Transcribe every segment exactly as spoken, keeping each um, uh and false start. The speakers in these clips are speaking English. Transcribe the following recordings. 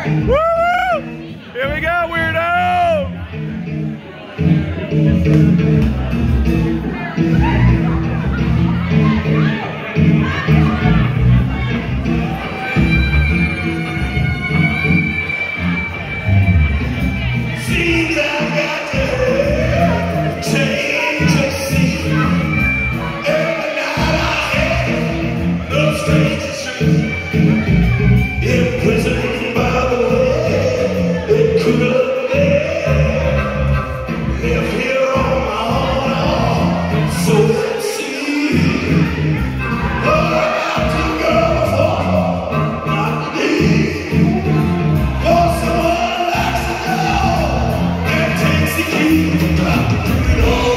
Woo! Here we go, weirdo! Seems I got to change the scene. Every night I had no strange dream. Imprisoned by the way it could have been. Left here on my own, so let's see. What about to go for not me? For someone likes to go and takes the key to it all.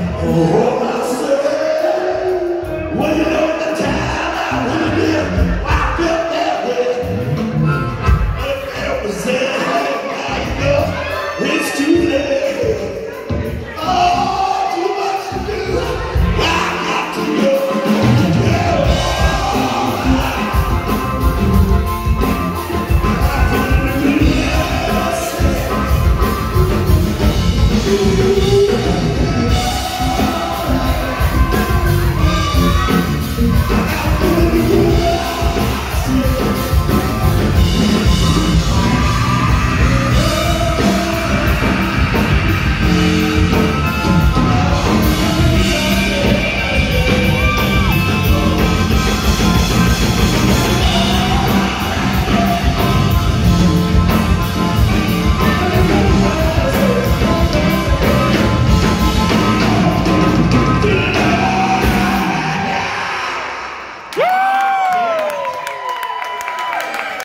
Well, you know the time I would have lived.